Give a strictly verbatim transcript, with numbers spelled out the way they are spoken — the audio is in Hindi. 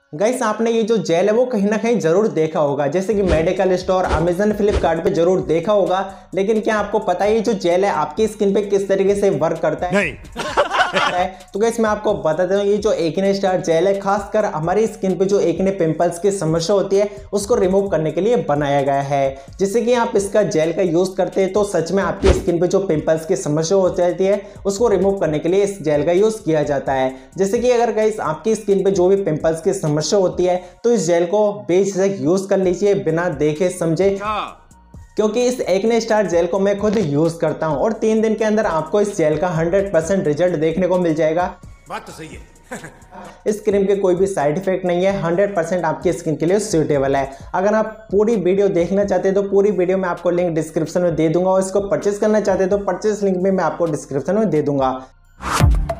गाइस आपने ये जो जेल है वो कहीं ना कहीं जरूर देखा होगा, जैसे कि मेडिकल स्टोर, अमेजन, फ्लिपकार्ट पे जरूर देखा होगा। लेकिन क्या आपको पता है ये जो जेल है आपकी स्किन पे किस तरीके से वर्क करता है? नहीं। तो गाइस मैं आपको बताता हूँ, ये जो एक्ने स्टार जेल है खासकर हमारी स्किन पे जो एक्ने पिंपल्स की समस्या होती है उसको रिमूव करने के लिए बनाया गया है। जैसे कि आप इसका जेल का यूज करते हैं तो सच में आपकी स्किन पे जो पिंपल्स की समस्या हो जाती है उसको रिमूव करने के लिए इस जेल का यूज किया जाता है। जैसे कि अगर गाइस आपकी स्किन पे जो भी पिंपल्स की समस्या होती है तो इस जेल को बेझिझक यूज कर लीजिए बिना देखे समझे, क्योंकि इस एक्ने स्टार जेल को मैं खुद यूज करता हूं और तीन दिन के अंदर आपको इस जेल का हंड्रेड परसेंट रिजल्ट देखने को मिल जाएगा। बात तो सही है। इस क्रीम के कोई भी साइड इफेक्ट नहीं है, हंड्रेड परसेंट आपकी स्किन के लिए सूटेबल है। अगर आप पूरी वीडियो देखना चाहते हैं तो पूरी वीडियो में आपको लिंक डिस्क्रिप्शन में दे दूंगा और इसको परचेस करना चाहते हैं तो परचेस लिंक भी मैं आपको डिस्क्रिप्शन में दे दूंगा।